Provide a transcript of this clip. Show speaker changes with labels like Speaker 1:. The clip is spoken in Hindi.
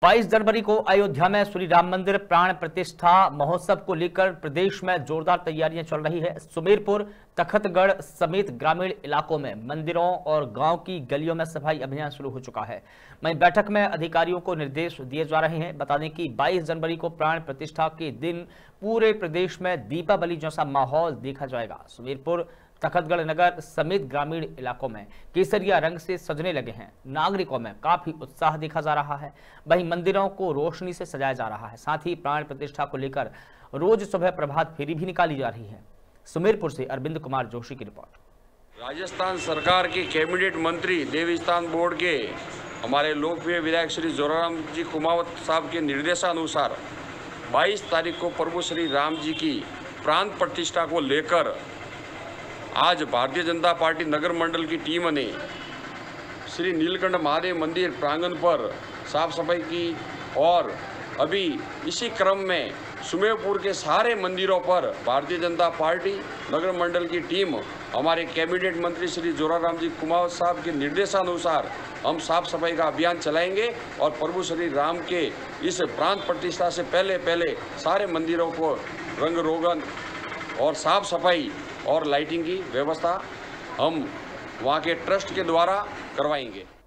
Speaker 1: 22 जनवरी को अयोध्या में श्री राम मंदिर प्राण प्रतिष्ठा महोत्सव को लेकर प्रदेश में जोरदार तैयारियां चल रही है। सुमेरपुर, तखतगढ़ समेत ग्रामीण इलाकों में मंदिरों और गांव की गलियों में सफाई अभियान शुरू हो चुका है। वहीं बैठक में अधिकारियों को निर्देश दिए जा रहे हैं। बता दें कि 22 जनवरी को प्राण प्रतिष्ठा के दिन पूरे प्रदेश में दीपावली जैसा माहौल देखा जाएगा। सुमेरपुर, तखतगढ़ नगर समेत ग्रामीण इलाकों में केसरिया रंग से सजने लगे हैं। नागरिकों में काफी उत्साह देखा जा रहा है। वहीं मंदिरों को रोशनी से सजाया जा रहा है। साथ ही प्राण प्रतिष्ठा को लेकर रोज सुबह प्रभात फेरी भी निकाली जा रही है। सुमेरपुर से अरविंद कुमार जोशी की रिपोर्ट।
Speaker 2: राजस्थान सरकार के कैबिनेट मंत्री देवस्थान बोर्ड के हमारे लोकप्रिय विधायक श्री जोराराम जी कुमावत साहब के निर्देशानुसार 22 तारीख को प्रभु श्री राम जी की प्राण प्रतिष्ठा को लेकर आज भारतीय जनता पार्टी नगर मंडल की टीम ने श्री नीलकंठ महादेव मंदिर प्रांगण पर साफ सफाई की और अभी इसी क्रम में सुमेरपुर के सारे मंदिरों पर भारतीय जनता पार्टी नगर मंडल की टीम हमारे कैबिनेट मंत्री श्री जोराराम जी कुमावत साहब के निर्देशानुसार हम साफ सफाई का अभियान चलाएंगे और प्रभु श्री राम के इस प्राण प्रतिष्ठा से पहले सारे मंदिरों को रंग रोगन और साफ सफाई और लाइटिंग की व्यवस्था हम वहाँ के ट्रस्ट के द्वारा करवाएंगे।